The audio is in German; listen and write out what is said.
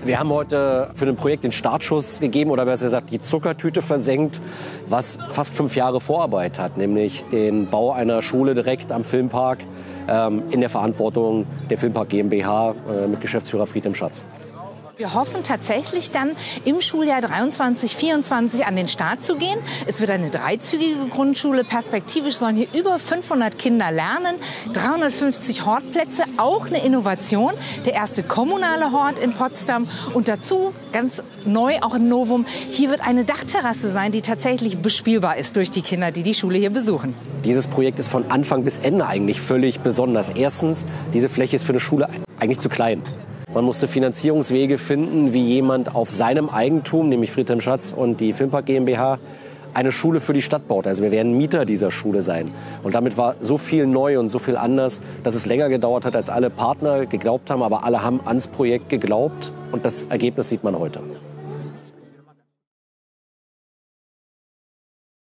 Wir haben heute für ein Projekt den Startschuss gegeben oder besser gesagt die Zuckertüte versenkt, was fast 5 Jahre Vorarbeit hat, nämlich den Bau einer Schule direkt am Filmpark in der Verantwortung der Filmpark GmbH mit Geschäftsführer Friedhelm Schatz. Wir hoffen tatsächlich dann im Schuljahr 23/24 an den Start zu gehen. Es wird eine 3-zügige Grundschule. Perspektivisch sollen hier über 500 Kinder lernen. 350 Hortplätze, auch eine Innovation. Der erste kommunale Hort in Potsdam. Und dazu, ganz neu, auch ein Novum, hier wird eine Dachterrasse sein, die tatsächlich bespielbar ist durch die Kinder, die die Schule hier besuchen. Dieses Projekt ist von Anfang bis Ende eigentlich völlig besonders. Erstens, diese Fläche ist für eine Schule eigentlich zu klein. Man musste Finanzierungswege finden, wie jemand auf seinem Eigentum, nämlich Friedhelm Schatz und die Filmpark GmbH, eine Schule für die Stadt baut. Also wir werden Mieter dieser Schule sein. Und damit war so viel neu und so viel anders, dass es länger gedauert hat, als alle Partner geglaubt haben. Aber alle haben ans Projekt geglaubt und das Ergebnis sieht man heute.